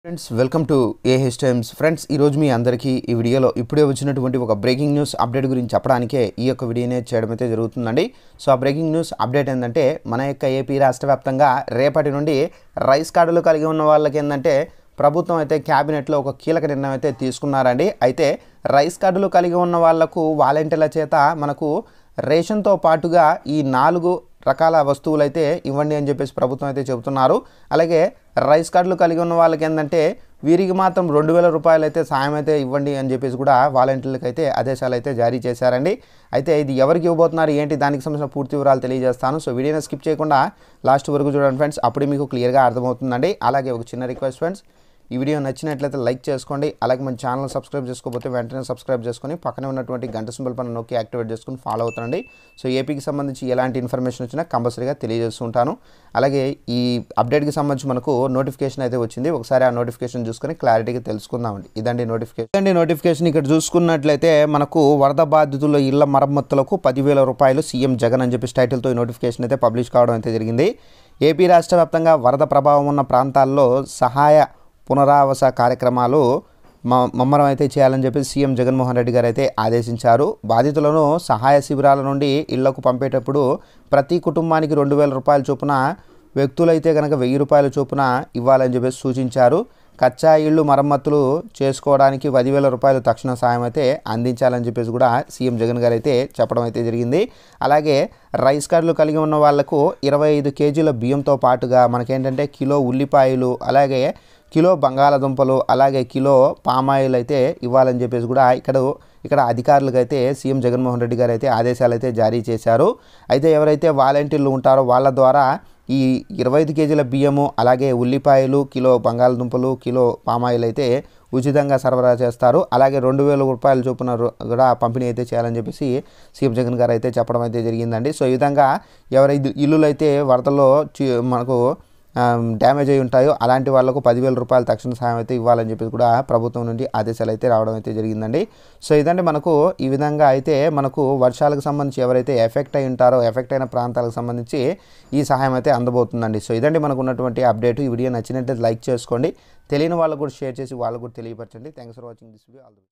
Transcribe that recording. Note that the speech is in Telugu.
Friends welcome to AHtimes friends ఈ రోజు మీ అందరికీ ఈ వీడియోలో ఇప్పుడే వచ్చినటువంటి ఒక బ్రేకింగ్ న్యూస్ అప్డేట్ గురించి చెప్పడానికే ఈ యొక్క వీడియోనే చేయడం అయితే జరుగుతుందండి. సో ఆ బ్రేకింగ్ న్యూస్ అప్డేట్ ఏంటంటే మన యొక్క ఏపీ రాష్ట్ర వ్యాప్తంగా రేపటి నుండి రైస్ కార్డులు కలిగి ఉన్న వాళ్ళకి ఏంటంటే ప్రభుత్వం అయితే క్యాబినెట్లో ఒక కీలక నిర్ణయం అయితే తీసుకున్నారండి. అయితే రైస్ కార్డులు కలిగి ఉన్న వాళ్లకు వాలంటీర్ల చేత మనకు రేషన్తో పాటుగా ఈ 4 రకాల వస్తువులు అయితే ఇవ్వండి అని చెప్పేసి ప్రభుత్వం అయితే చెబుతున్నారు. అలాగే రైస్ కార్డులు కలిగి ఉన్న వాళ్ళకి ఏంటంటే వీరికి మాత్రం 2000 రూపాయలు అయితే సాయం అయితే ఇవ్వండి అని చెప్పేసి కూడా వాలంటీర్లకు అయితే ఆదేశాలు అయితే జారీ చేశారండి. అయితే ఇది ఎవరికి ఇవ్వబోతున్నారు ఏంటి దానికి సంబంధించిన పూర్తి వివరాలు తెలియజేస్తాను. సో వీడియోని స్కిప్ చేయకుండా లాస్ట్ వరకు చూడండి ఫ్రెండ్స్, అప్పుడే మీకు క్లియర్గా అర్థమవుతుందండి. అలాగే ఒక చిన్న రిక్వెస్ట్ ఫ్రెండ్స్, ఈ వీడియో నచ్చినట్లయితే లైక్ చేసుకోండి. అలాగే మన ఛానల్ సబ్స్క్రైబ్ చేసుకోకపోతే వెంటనే సబ్స్క్రైబ్ చేసుకొని పక్కనే ఉన్నటువంటి గంట సింబల్ పైన నొక్కి యాక్టివేట్ చేసుకొని ఫాలో అవుతానండి. సో ఏపీకి సంబంధించి ఎలాంటి ఇన్ఫర్మేషన్ వచ్చినా కంపల్సరీగా తెలియజేస్తుంటాను. అలాగే ఈ అప్డేట్కి సంబంధించి మనకు నోటిఫికేషన్ అయితే వచ్చింది. ఒకసారి ఆ నోటిఫికేషన్ చూసుకొని క్లారిటీగా తెలుసుకుందామండి. ఇదండి నోటిఫికేషన్. ఇక్కడ చూసుకున్నట్లయితే మనకు వరద బాధితుల ఇళ్ల మరమ్మతులకు 10,000 రూపాయలు సీఎం జగన్ అని చెప్పి టైటిల్తో ఈ నోటిఫికేషన్ అయితే పబ్లిష్ కావడం అయితే జరిగింది. ఏపీ రాష్ట్ర వ్యాప్తంగా వరద ప్రభావం ఉన్న ప్రాంతాల్లో సహాయ పునరావాస కార్యక్రమాలు ముమ్మరం అయితే చేయాలని చెప్పి సీఎం జగన్మోహన్ రెడ్డి గారు అయితే ఆదేశించారు. బాధితులను సహాయ శిబిరాల నుండి ఇళ్లకు పంపేటప్పుడు ప్రతి కుటుంబానికి 2,000 రూపాయల చొప్పున, వ్యక్తులైతే కనుక 1,000 రూపాయల చొప్పున ఇవ్వాలని చెప్పేసి సూచించారు. కచ్చా ఇళ్ళు మరమ్మతులు చేసుకోవడానికి 10,000 రూపాయలు తక్షణ సాయం అయితే అందించాలని చెప్పేసి కూడా సీఎం జగన్ గారు అయితే చెప్పడం అయితే జరిగింది. అలాగే రైస్ కార్డులు కలిగి ఉన్న వాళ్లకు 25 కేజీల బియ్యంతో పాటుగా మనకేంటంటే కిలో ఉల్లిపాయలు, అలాగే కిలో బంగాళాదుంపలు, అలాగే కిలో పామాయిల్ అయితే ఇవ్వాలని చెప్పేసి కూడా ఇక్కడ అధికారులకు అయితే సీఎం జగన్మోహన్ రెడ్డి గారు అయితే ఆదేశాలు అయితే జారీ చేశారు. అయితే ఎవరైతే వాలంటీర్లు ఉంటారో వాళ్ళ ద్వారా ఈ 25 కేజీల బియ్యము, అలాగే ఉల్లిపాయలు, కిలో బంగాళదుంపలు, కిలో పామాయిల్ అయితే ఉచితంగా సరఫరా చేస్తారు. అలాగే 2,000 రూపాయల చొప్పున కూడా పంపిణీ అయితే చేయాలని చెప్పేసి సీఎం జగన్ గారు అయితే చెప్పడం అయితే జరిగిందండి. సో ఈ విధంగా ఎవరైతే ఇల్లులు అయితే వరదల్లో మనకు డ్యామేజ్ అయి ఉంటాయో అలాంటి వాళ్లకు 10,000 రూపాయలు తక్షణ సాయం అయితే ఇవ్వాలని చెప్పేసి కూడా ప్రభుత్వం నుండి ఆదేశాలు అయితే రావడం అయితే జరిగిందండి. సో ఇదండి మనకు ఈ విధంగా అయితే మనకు వర్షాలకు సంబంధించి ఎవరైతే ఎఫెక్ట్ అయి ఉంటారో ఎఫెక్ట్ అయిన ప్రాంతాలకు సంబంధించి ఈ సహాయం అయితే అందబోతుందండి. సో ఇదండి మనకు ఉన్నటువంటి అప్డేట్. ఈ వీడియో నచ్చినట్లయితే లైక్ చేసుకోండి, తెలియని వాళ్ళకు కూడా షేర్ చేసి వాళ్ళకు కూడా తెలియపరచండి. Thanks for watching this video.